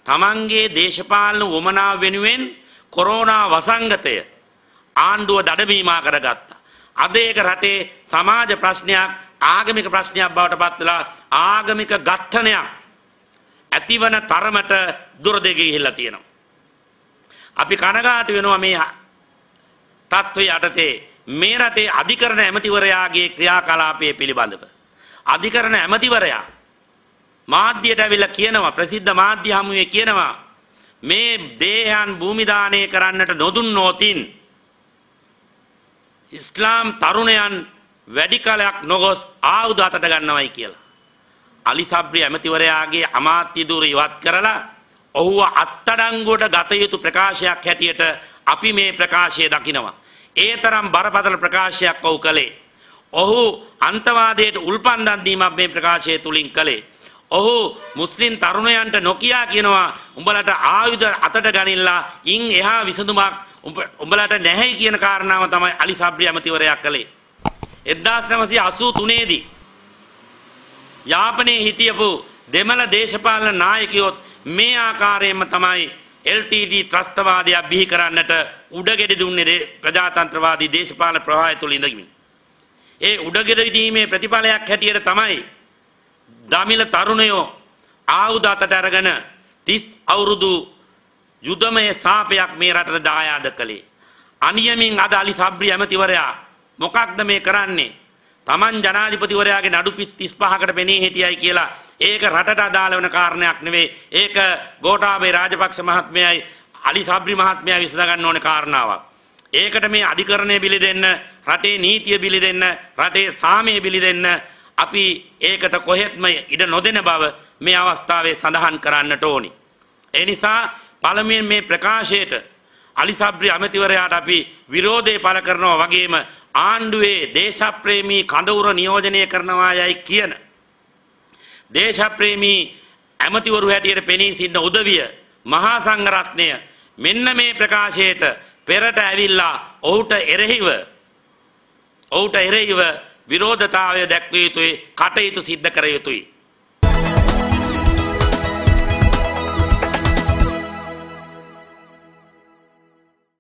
තමන්ගේ දේශපාලන වමනාව වෙනුවෙන් කොරෝනා වසංගතය ආණ්ඩුව දඩමීමා කරගත්තා. අද ඒක රටේ සමාජ ප්‍රශ්නයක් ආගමික ප්‍රශ්නයක් බවට පත් වෙලා ආගමික ඝට්ටනයක් ඇතිවන තරමට දුරදිග ගිහිල්ලා තියෙනවා. අපි කනගාටු වෙනවා මේ තත්ත්වය යටතේ මේ රටේ අධිකරණ ඇමතිවරයාගේ ක්‍රියාකලාපයේ පිළිබඳව. අධිකරණ ඇමතිවරයා මාධ්‍යයට ඇවිල්ලා කියනවා, ප්‍රසිද්ධ මාධ්‍ය හමුවේ කියනවා, මේ දේහයන් භූමි දානය කරන්නට නොදුන්නෝතින් ඉස්ලාම් තරුණයන් වැඩි කාලයක් නොගොස් ආයුධ අතට ගන්නවයි කියලා. අලි සබ්රි ඇමතිවරයාගේ අමාත්‍ය ධුර ඉවත් කරලා ඔහුව අත්අඩංගුවට ගත යුතු ප්‍රකාශයක් හැටියට අපි මේ ප්‍රකාශය දකිනවා. ඒ තරම් බරපතල ප්‍රකාශයක් ඔහු කළේ. ඔහු අන්තවාදයට උල්පන්දම් දීමක් මේ ප්‍රකාශය තුලින් කළේ. ඔහු මුස්ලිම් තරුණයන්ට නොකියා කියනවා උඹලට ආයුධ අතට ගනිලා ඉන් එහා විසඳුමක් උඹලට නැහැ කියන කාරණාව තමයි අලි සබ්රි ඇමතිවරයා කළේ. 1983 දී යාපනයේ හිටියපු දෙමළ දේශපාලන නායකයෝත් මේ ආකාරයෙන්ම තමයි LTT ත්‍රස්තවාදය බිහි කරන්නට උඩගෙඩි දුන්නේ ප්‍රජාතන්ත්‍රවාදී දේශපාලන ප්‍රවාහය තුල ඉඳගෙන. ඒ උඩගෙඩි දීමේ ප්‍රතිඵලයක් හැටියට තමයි දමිළ තරුණයෝ ආයුධ අතට අරගෙන 30 අවුරුදු යුදමය සාපයක් මේ රටට දායාද කළේ. අනියමින් අද අලි සබ්රි ඇමතිවරයා මොකක්ද මේ කරන්නේ? Taman ජනාධිපතිවරයාගේ නඩු 35කට පෙනී හිටියයි කියලා ඒක රටට අදාළ වෙන කාරණයක් නෙවෙයි. ඒක ගෝඨාභය රාජපක්ෂ මහත්මයායි අලි සබ්රි මහත්මයා විසඳ ගන්න ඕනේ කාරණාවක්. ඒකට මේ අධිකරණය බිලිදෙන්න, රටේ නීතිය බිලිදෙන්න, රටේ සාමය බිලිදෙන්න අපි ඒකට කොහෙත්ම ඉඩ නොදෙන බව මේ අවස්ථාවේ සඳහන් කරන්නට ඕනි. ඒ නිසා පළමුවෙන් මේ ප්‍රකාශයට අලි සබ්රි ඇමතිවරයාට අපි විරෝධය පළ කරනවා වගේම ආණ්ඩුවේ දේශප්‍රේමී කඳවුර නියෝජනය කරනවා යයි කියන දේශප්‍රේමී ඇමතිවරු හැටියට පෙනී සිටින උදවිය මහා සංඝරත්නය මෙන්න මේ ප්‍රකාශයට පෙරට ඇවිල්ලා ඔහුට එරෙහිව විරෝධතාවය දැක්විය යුතුයි, කටයුතු සිද්ධ කර යුතුයි.